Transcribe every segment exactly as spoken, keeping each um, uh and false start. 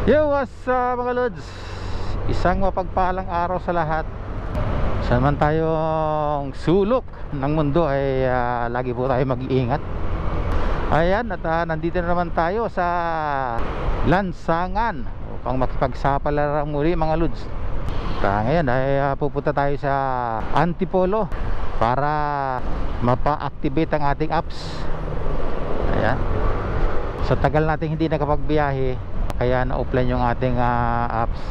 Yo, what's up mga lods? Isang mapagpalang araw sa lahat. Saan man tayong sulok ng mundo ay uh, lagi po tayo mag-iingat. Ayan, at uh, nandito na naman tayo sa lansangan upang makipagsapalaran muli mga lods. At, uh, ngayon ay uh, pupunta tayo sa Antipolo para mapa-activate ang ating apps. Ayan. Sa tagal natin hindi nakapagbiyahe, kaya na-offline yung ating uh, apps.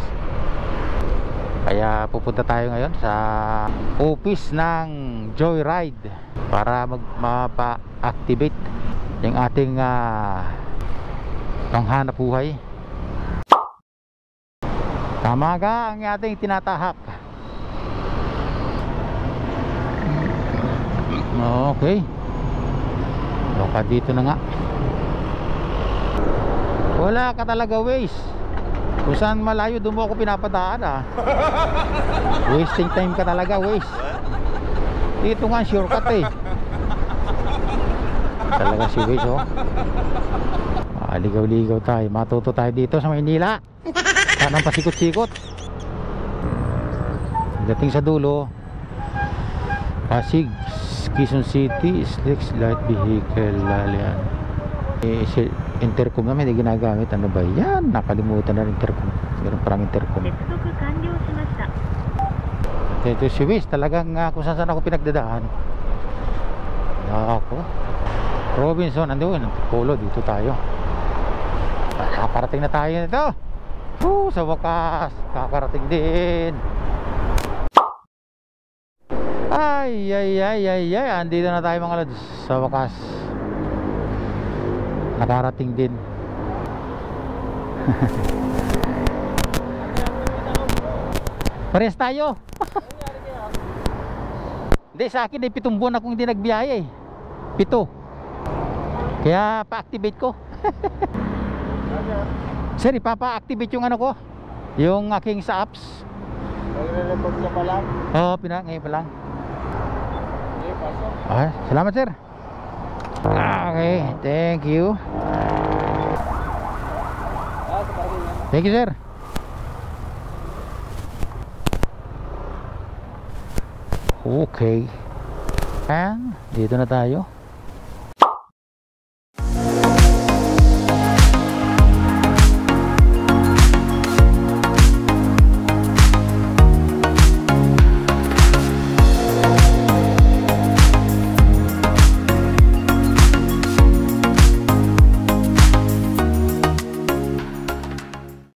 Kaya pupunta tayo ngayon sa office ng Joyride para mapa-activate yung ating uh, panghanap buhay. Tama ka ang ating tinatahak. Okay, baka dito na nga. Wala ka talaga waste. Kung saan malayo doon mo ako pinapadaan ah. Wasting time ka talaga, waste. Dito nga shortcut eh. Talaga si waste oh. Ah, ligaw-ligaw tayo. Matuto tayo dito sa Maynila. Saan ang pasikot-sikot. Dating sa dulo, Pasig, Quezon City, Slicks Light Vehicle, Lalian. Eh, intercom naman hindi ginagamit. Ano ba yan? Nakalimutan na intercom. Meron parang intercom. Ito si Wiz. Talagang uh, kung saan saan ako pinagdadaan. Ako Robinson, andun Polo, dito tayo. Kakarating na tayo nito. uh, Sa wakas kakarating din. Ay ay ay ay ay. Andito na tayo mga lads. Sa wakas nakarating din. Pares tayo. Hindi, sa akin ay pitong buwan akong hindi nagbiyahe eh. Pito. Kaya pa-activate ko. Sir, ipapa-activate yung ano ko, yung aking sa apps. Nagre-report ka pa lang? Oo, pina, ngayon pa lang. Okay, pasok. Okay, salamat sir. Okay, thank you. Thank you sir. Okay. And dito na tayo.